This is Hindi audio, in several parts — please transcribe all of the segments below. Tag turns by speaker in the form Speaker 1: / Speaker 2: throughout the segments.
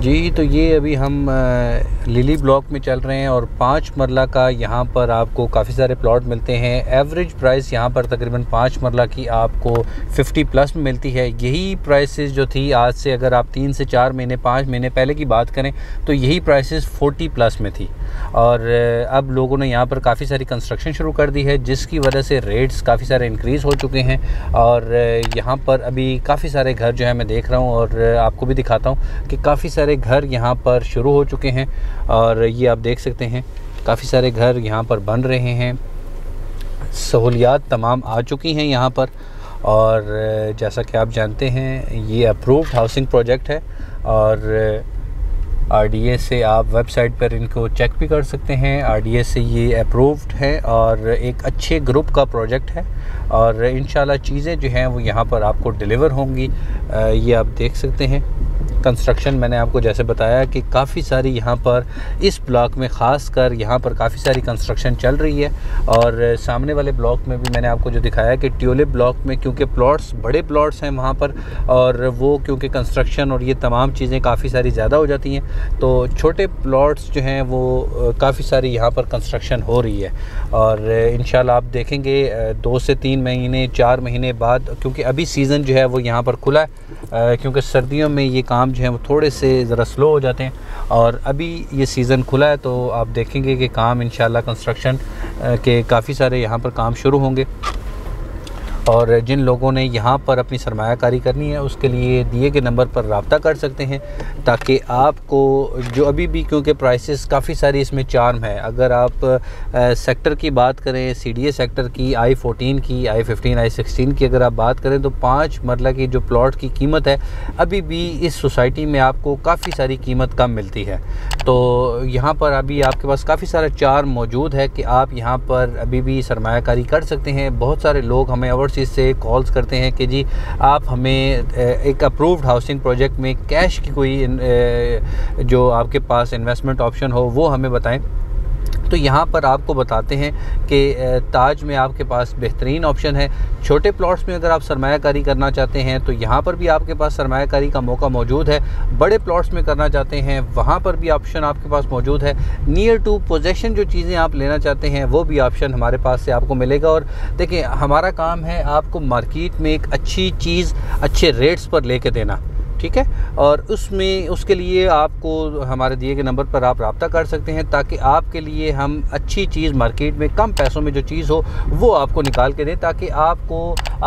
Speaker 1: जी, तो ये अभी हम लिली ब्लॉक में चल रहे हैं और 5 मरला का यहाँ पर आपको काफ़ी सारे प्लॉट मिलते हैं। एवरेज प्राइस यहाँ पर तकरीबन 5 मरला की आपको 50 प्लस में मिलती है। यही प्राइसेस जो थी आज से अगर आप 3 से 4 महीने 5 महीने पहले की बात करें तो यही प्राइसेस 40 प्लस में थी। और अब लोगों ने यहाँ पर काफ़ी सारी कंस्ट्रक्शन शुरू कर दी है, जिसकी वजह से रेट्स काफ़ी सारे इंक्रीज़ हो चुके हैं। और यहाँ पर अभी काफ़ी सारे घर जो है मैं देख रहा हूँ और आपको भी दिखाता हूँ कि काफ़ी सारे घर यहाँ पर शुरू हो चुके हैं। और ये आप देख सकते हैं काफ़ी सारे घर यहाँ पर बन रहे हैं, सहूलियात तमाम आ चुकी हैं यहाँ पर। और जैसा कि आप जानते हैं ये अप्रूव्ड हाउसिंग प्रोजेक्ट है और RDA से आप वेबसाइट पर इनको चेक भी कर सकते हैं। RDA से ये अप्रूव्ड है और एक अच्छे ग्रुप का प्रोजेक्ट है और इंशाल्लाह चीज़ें जो हैं वो यहाँ पर आपको डिलीवर होंगी। ये आप देख सकते हैं कंस्ट्रक्शन मैंने आपको जैसे बताया कि काफ़ी सारी यहाँ पर इस ब्लॉक में ख़ास कर यहाँ पर काफ़ी सारी कंस्ट्रक्शन चल रही है। और सामने वाले ब्लॉक में भी मैंने आपको जो दिखाया कि ट्यूलिप ब्लॉक में क्योंकि प्लॉट्स बड़े प्लॉट्स हैं वहाँ पर और वो क्योंकि कंस्ट्रक्शन और ये तमाम चीज़ें काफ़ी सारी ज़्यादा हो जाती हैं तो छोटे प्लॉट्स जो हैं वो काफ़ी सारी यहाँ पर कंस्ट्रक्शन हो रही है। और इंशाल्लाह आप देखेंगे 2 से 3 महीने 4 महीने बाद, क्योंकि अभी सीज़न जो है वो यहाँ पर खुला है, क्योंकि सर्दियों में ये काम जो है वो थोड़े से ज़रा स्लो हो जाते हैं और अभी ये सीज़न खुला है तो आप देखेंगे कि काम इंशाल्लाह कंस्ट्रक्शन के काफ़ी सारे यहाँ पर काम शुरू होंगे। और जिन लोगों ने यहाँ पर अपनी सरमायाकारी करनी है उसके लिए दिए गए नंबर पर रब्ता कर सकते हैं ताकि आपको जो अभी भी, क्योंकि प्राइसेस काफ़ी सारी इसमें चार्म है। अगर आप सेक्टर की बात करें, CDA सेक्टर की, I-14 की, I-15, I-16 की अगर आप बात करें तो 5 मरला की जो प्लॉट की कीमत है अभी भी इस सोसाइटी में आपको काफ़ी सारी कीमत कम मिलती है। तो यहाँ पर अभी आपके पास काफ़ी सारा चार्म मौजूद है कि आप यहाँ पर अभी भी सरमायाकारी कर सकते हैं। बहुत सारे लोग हमें ओवरसीज़ से कॉल्स करते हैं कि जी आप हमें एक अप्रूव्ड हाउसिंग प्रोजेक्ट में कैश की कोई जो आपके पास इन्वेस्टमेंट ऑप्शन हो वो हमें बताएं। तो यहाँ पर आपको बताते हैं कि ताज में आपके पास बेहतरीन ऑप्शन है। छोटे प्लॉट्स में अगर आप सरमायाकारी करना चाहते हैं तो यहाँ पर भी आपके पास सरमायाकारी का मौका मौजूद है। बड़े प्लॉट्स में करना चाहते हैं वहाँ पर भी ऑप्शन आपके पास मौजूद है। नियर टू पोजेशन जो चीज़ें आप लेना चाहते हैं वो भी ऑप्शन हमारे पास से आपको मिलेगा। और देखिए हमारा काम है आपको मार्केट में एक अच्छी चीज़ अच्छे रेट्स पर लेके देना, ठीक है। और उसके लिए आपको हमारे दिए गए नंबर पर आप रब्ता कर सकते हैं ताकि आपके लिए हम अच्छी चीज़ मार्केट में कम पैसों में जो चीज़ हो वो आपको निकाल के दें ताकि आपको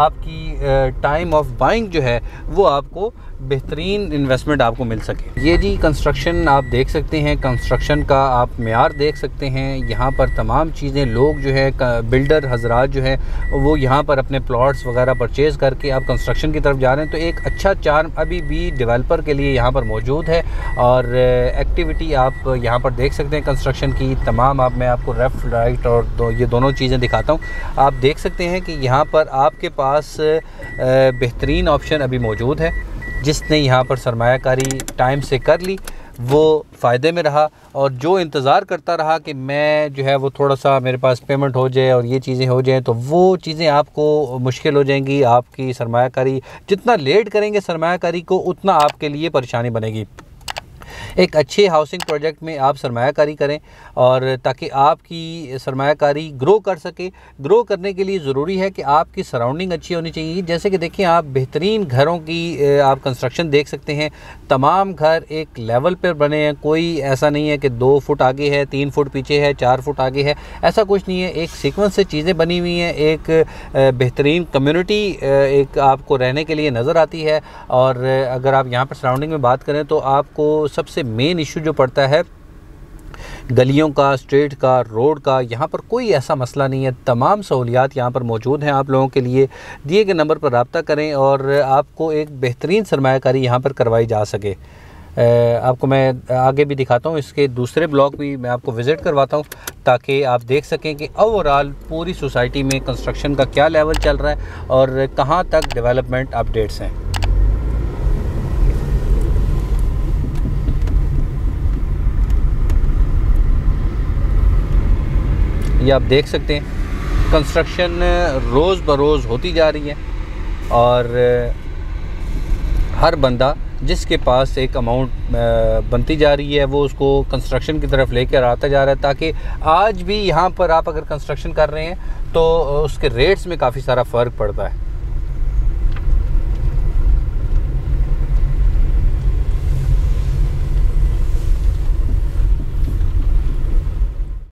Speaker 1: आपकी टाइम ऑफ बाइंग जो है वो आपको बेहतरीन इन्वेस्टमेंट आपको मिल सके। ये जी कंस्ट्रक्शन आप देख सकते हैं, कंस्ट्रक्शन का आप मेयार देख सकते हैं। यहाँ पर तमाम चीज़ें लोग जो है बिल्डर हजरात जो है वो यहाँ पर अपने प्लॉट्स वगैरह परचेज़ करके आप कंस्ट्रक्शन की तरफ जा रहे हैं। तो एक अच्छा चार्म अभी भी डेवलपर के लिए यहाँ पर मौजूद है और एक्टिविटी आप यहाँ पर देख सकते हैं कंस्ट्रक्शन की तमाम। मैं आपको लेफ़्ट राइट और ये दोनों चीज़ें दिखाता हूँ। आप देख सकते हैं कि यहाँ पर आपके पास बेहतरीन ऑप्शन अभी मौजूद है। जिसने यहाँ पर सरमायाकारी टाइम से कर ली वो फ़ायदे में रहा और जो इंतज़ार करता रहा कि मैं जो है वो थोड़ा सा मेरे पास पेमेंट हो जाए और ये चीज़ें हो जाएं तो वो चीज़ें आपको मुश्किल हो जाएंगी। आपकी सरमायाकारी जितना लेट करेंगे सरमायाकारी को उतना आपके लिए परेशानी बनेगी। एक अच्छे हाउसिंग प्रोजेक्ट में आप सरमायाकारी करें और ताकि आपकी सरमायाकारी ग्रो कर सके। ग्रो करने के लिए ज़रूरी है कि आपकी सराउंडिंग अच्छी होनी चाहिए। जैसे कि देखिए आप बेहतरीन घरों की आप कंस्ट्रक्शन देख सकते हैं। तमाम घर एक लेवल पर बने हैं, कोई ऐसा नहीं है कि 2 फुट आगे है, 3 फुट पीछे है, 4 फुट आगे है, ऐसा कुछ नहीं है। एक सीक्वेंस से चीज़ें बनी हुई हैं। एक बेहतरीन कम्युनिटी एक आपको रहने के लिए नज़र आती है। और अगर आप यहाँ पर सराउंडिंग में बात करें तो आपको सबसे मेन इशू जो पड़ता है गलियों का, स्ट्रीट का, रोड का, यहाँ पर कोई ऐसा मसला नहीं है। तमाम सहूलियात यहाँ पर मौजूद हैं आप लोगों के लिए। दिए गए नंबर पर रब्ता करें और आपको एक बेहतरीन सरमायाकारी यहाँ पर करवाई जा सके। आपको मैं आगे भी दिखाता हूँ, इसके दूसरे ब्लॉक भी मैं आपको विज़िट करवाता हूँ ताकि आप देख सकें कि ओवरऑल पूरी सोसाइटी में कंस्ट्रक्शन का क्या लेवल चल रहा है और कहाँ तक डेवलपमेंट अपडेट्स हैं। ये आप देख सकते हैं कंस्ट्रक्शन रोज़ बरोज़ होती जा रही है और हर बंदा जिसके पास एक अमाउंट बनती जा रही है वो उसको कंस्ट्रक्शन की तरफ लेकर आता जा रहा है, ताकि आज भी यहाँ पर आप अगर कंस्ट्रक्शन कर रहे हैं तो उसके रेट्स में काफ़ी सारा फ़र्क पड़ता है।